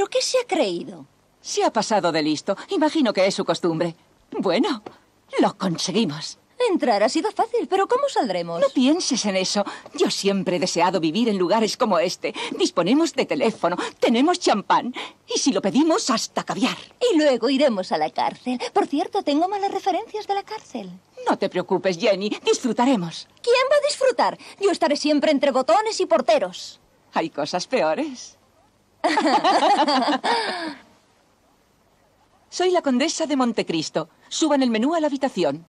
¿Qué se ha creído? Se ha pasado de listo. Imagino que es su costumbre. Bueno, lo conseguimos. Entrar ha sido fácil, pero ¿cómo saldremos? No pienses en eso. Yo siempre he deseado vivir en lugares como este. Disponemos de teléfono, tenemos champán y si lo pedimos, hasta caviar. Y luego iremos a la cárcel. Por cierto, tengo malas referencias de la cárcel. No te preocupes, Jenny. Disfrutaremos. ¿Quién va a disfrutar? Yo estaré siempre entre botones y porteros. Hay cosas peores. Soy la condesa de Montecristo. Suban el menú a la habitación.